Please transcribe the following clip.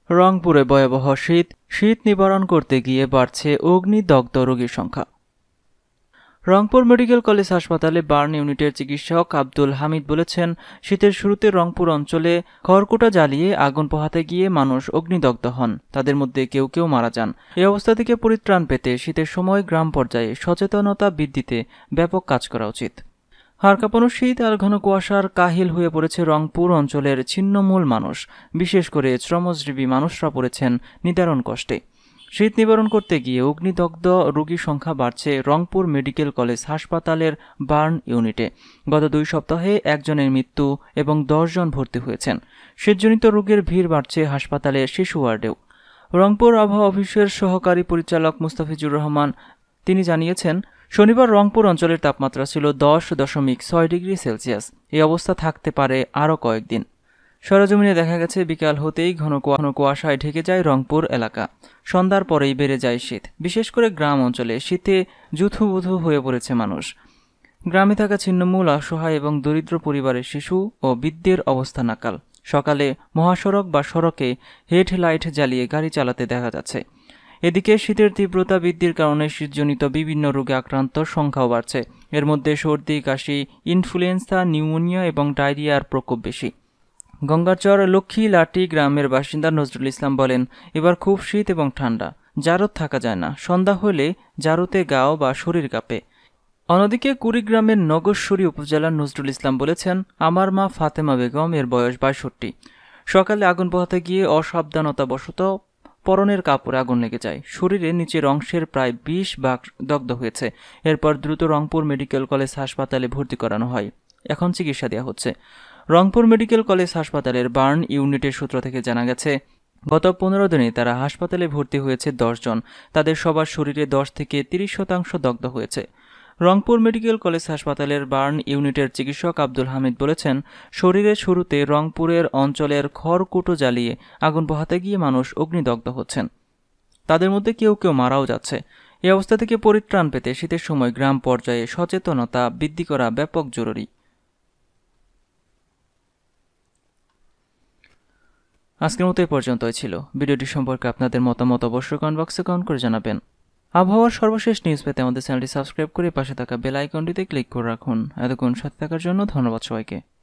রংপুরে ভয়াবহ শীত নিবারণ করতে গিয়ে বাড়ছে অগ্নিদগ্ধ রোগীর সংখ্যা। রংপুর মেডিকেল কলেজ হাসপাতালে বার্ন ইউনিটের চিকিৎসক আব্দুল হামিদ বলেছেন, শীতের শুরুতে রংপুর অঞ্চলে খড়কুটা জ্বালিয়ে আগুন পোহাতে গিয়ে মানুষ অগ্নিদগ্ধ হন। তাদের মধ্যে কেউ কেউ মারা যান। এই অবস্থা থেকে পরিত্রাণ পেতে শীতের সময় গ্রাম পর্যায়ে সচেতনতা বৃদ্ধিতে ব্যাপক কাজ করা উচিত। হাড় কাঁপানো শীত আর ঘন কুয়াশার কাহিল হয়ে পড়েছে রংপুর অঞ্চলের ছিন্নমূল মানুষ। বিশেষ করে শ্রমজীবী মানুষরা পড়েছেন নিদারুণ কষ্টে। শীত নিবারণ করতে গিয়ে অগ্নিদগ্ধ রোগীর সংখ্যা বাড়ছে রংপুর মেডিকেল কলেজ হাসপাতালের বার্ন ইউনিটে। গত 2 সপ্তাহে একজনের মৃত্যু এবং 10 জন ভর্তি হয়েছেন। শীতজনিত রোগের ভিড় বাড়ছে হাসপাতালের শিশু ওয়ার্ডেও। রংপুর আবহাওয়া অফিসের সহকারী পরিচালক মুস্তাফিজুর রহমান তিনি জানিয়েছেন, শনিবার রংপুর অঞ্চলের তাপমাত্রা ছিল 10.6 ডিগ্রি সেলসিয়াস। এই অবস্থা থাকতে পারে আরও কয়েকদিন। সরেজমিনে দেখা গেছে, বিকাল হতেই ঘন কুয়াশায় ঢেকে যায় রংপুর এলাকা। সন্ধ্যার পরেই বেড়ে যায় শীত। বিশেষ করে গ্রাম অঞ্চলে শীতে যুথুবুথু হয়ে পড়েছে মানুষ। গ্রামে থাকা ছিন্নমূল, অসহায় এবং দরিদ্র পরিবারের শিশু ও বৃদ্ধের অবস্থা নাকাল। সকালে মহাসড়ক বা সড়কে হেডলাইট জ্বালিয়ে গাড়ি চালাতে দেখা যাচ্ছে। এদিকে শীতের তীব্রতা বৃদ্ধির কারণে শীতজনিত বিভিন্ন রোগে আক্রান্তর সংখ্যাও বাড়ছে। এর মধ্যে সর্দি, কাশি, ইনফ্লুয়েঞ্জা, নিউমোনিয়া এবং ডায়রিয়ার প্রকোপ বেশি। গঙ্গাচর লক্ষ্মীলাটি গ্রামের বাসিন্দা নজরুল ইসলাম বলেন, এবার খুব শীত এবং ঠান্ডা, জারদ থাকা যায় না। সন্ধ্যা হলে জারুতে গাও বা শরীর কাঁপে। অন্যদিকে কুড়িগ্রামের নগরশ্বরী উপজেলার নজরুল ইসলাম বলেছেন, আমার মা ফাতেমা বেগম, এর বয়স 62। সকালে আগুন পোহাতে গিয়ে অসাবধানতাবশত পরনের কাপড়ে আগুন লেগে যায়। শরীরের নিচের অংশের প্রায় 20 ভাগ দগ্ধ হয়েছে। এরপর দ্রুত রংপুর মেডিকেল কলেজ হাসপাতালে ভর্তি করানো হয়। এখন চিকিৎসা দেওয়া হচ্ছে। রংপুর মেডিকেল কলেজ হাসপাতালের বার্ন ইউনিটের সূত্র থেকে জানা গেছে, গত 15 দিনে তারা হাসপাতালে ভর্তি হয়েছে 10 জন। তাদের সবার শরীরে 10 থেকে 30% দগ্ধ হয়েছে। রংপুর মেডিকেল কলেজ হাসপাতালের বার্ন ইউনিটের চিকিৎসক আব্দুল হামিদ বলেছেন, শরীরের শুরুতে রংপুরের অঞ্চলের খড়কুটো জ্বালিয়ে আগুন পোহাতে গিয়ে মানুষ অগ্নিদগ্ধ হচ্ছেন। তাদের মধ্যে কেউ কেউ মারাও যাচ্ছে। এই অবস্থা থেকে পরিত্রাণ পেতে শীতের সময় গ্রাম পর্যায়ে সচেতনতা বৃদ্ধি করা ব্যাপক জরুরি। আজকের মতো এই পর্যন্তই ছিল। ভিডিওটি সম্পর্কে আপনাদের মতামত অবশ্যই কমেন্ট বক্সে কমেন্ট করে জানাবেন। আবহাওয়ার সর্বশেষ নিউজ পেতে আমাদের চ্যানেলটি সাবস্ক্রাইব করে পাশে থাকা বেল আইকনটিতে ক্লিক করে রাখুন। এতক্ষণ সাথে থাকার জন্য ধন্যবাদ সবাইকে।